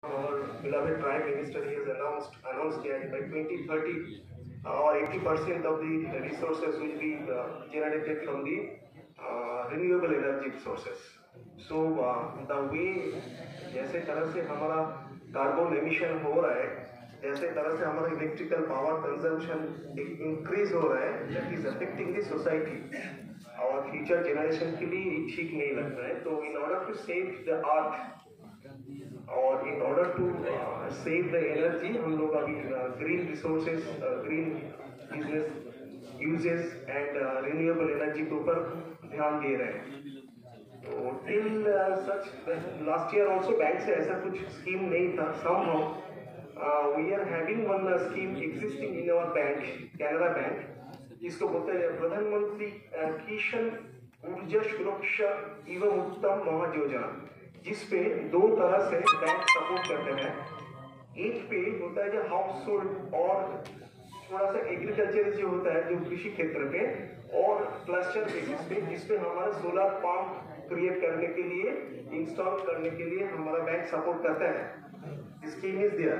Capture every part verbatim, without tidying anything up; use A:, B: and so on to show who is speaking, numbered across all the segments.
A: Our beloved Prime Minister he has announced announced that by twenty thirty, uh, or eighty percent of the resources will be uh, generated from the uh, renewable energy sources. So uh, the way जैसे तरह से हमारा carbon emission हो रहा है, जैसे तरह से हमारा इलेक्ट्रिकल पावर कंजम्पशन इंक्रीज हो रहा है, that is affecting the society. Our future generation के लिए ठीक नहीं लगता है. तो in order to save the earth और in order to uh, save the energy हम लोग अभी uh, green resources, uh, green business uses and uh, renewable energy के ऊपर ध्यान दे रहे हैं. तो till uh, such last year also bank से ऐसा कुछ स्कीम नहीं था. Somehow uh, we are having one uh, scheme existing in our bank, Canara Bank, जिसको बोलते हैं प्रधानमंत्री किसान ऊर्जा सुरक्षा एवं उत्तम महायोजना, जिसपे दो तरह से बैंक सपोर्ट करते हैं. एक पे होता है जो हाउस होल्ड और थोड़ा सा एग्रीकल्चर जो होता है जो कृषि क्षेत्र पे, और क्लस्टर बेसिस पे जिसपे हमारा सोलर पंप क्रिएट करने के लिए, इंस्टॉल करने के लिए हमारा बैंक सपोर्ट करता है. Scheme is there.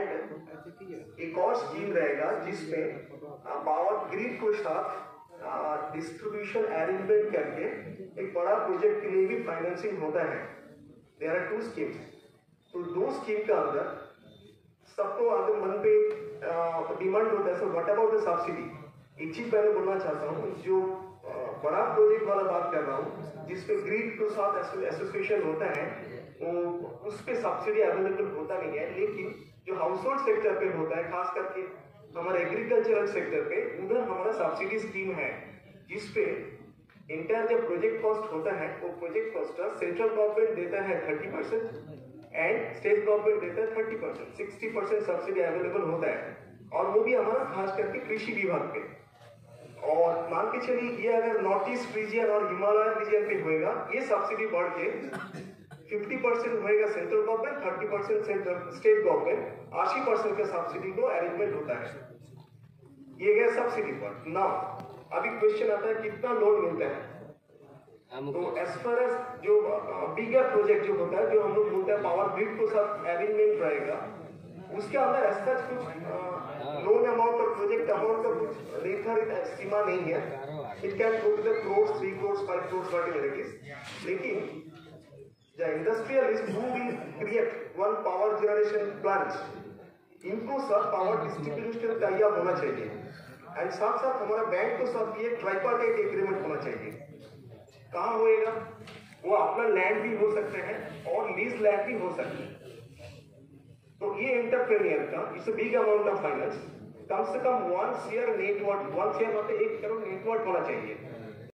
A: एंड एक और स्कीम रहेगा जिसमें पावर ग्रिड को साथ डिस्ट्रीब्यूशन अरेंजमेंट करके एक बड़ा प्रोजेक्ट के लिए भी फाइनेंसिंग होता है. There are two schemes. तो दो स्कीम का अंदर सबको अगर मन पे डिमांड होता है, so what about the subsidy. एक चीज मैंने बोलना चाहता हूँ, जो बड़ा प्रोजेक्ट वाला बात कर रहा हूँ जिसपे ग्रिड के साथ एसोसिएशन होता है, वो उस पे सब्सिडी अवेलेबल होता नहीं है. लेकिन जो हाउस होल्ड सेक्टर पे होता है, खास करके हमारे एग्रीकल्चरल सेक्टर पे, उधर हमारा सब्सिडी स्कीम है जिसपे इंटायर जो प्रोजेक्ट कॉस्ट होता है वो प्रोजेक्ट कॉस्ट सेंट्रल गवर्नमेंट देता है thirty percent and state government देता है thirty percent. Sixty percent subsidy available होता है, और वो भी हमारा खास करके कृषि विभाग पे. और मान के चलिए ये अगर नॉर्थ ईस्ट रीजन और हिमालय रीजन पे होएगा, ये सब्सिडी बढ़ के फिफ्टी परसेंट होएगा central government, thirty percent central state government, अस्सी परसेंट का सब्सिडी को अरेंजमेंट होता है. ये गया सब्सिडी पर. नाउ अभी क्वेश्चन आता है कितना लोन मिलता है. तो एज फार एज जो बिगर प्रोजेक्ट जो होता है, जो हम लोग बोलते हैं पावर ग्रिड को साथ अरेंजमेंट रहेगा, उसके अंदर ऐसा कुछ लोन अमाउंट और प्रोजेक्ट अमाउंट का कुछ निर्धारित सीमा नहीं है. It can go to the crores, three crores, five crores, whatever it is. लेकिन the industrialist who will create one power generation plant, इनको सब पावर डिस्ट्रीब्यूशन तैयार होना चाहिए. एंड साथ साथ हमारा बैंक को साथ ये ट्राइपार्टाइट एग्रीमेंट होना चाहिए. कहाँ होएगा? वो अपना लैंड भी हो सकते हैं और लीज लैंड भी हो सकते हैं. तो ये एंटरप्रेन्योर का it's a big amount of finance. कम से कम one share network, one share मतलब एक करोड़ नेटवर्क होना चाहिए.